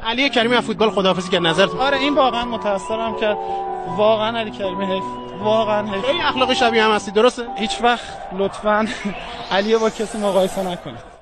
علی کریمی از فوتبال خداحافظی کرد، نظرت؟ آره این واقعا متأثرم که واقعا علی کریمی حیف، واقعا حیف. خیلی اخلاق شبیه هم هستی، درسته؟ هیچ وقت لطفاً علی با کسی مقایسه نکنید.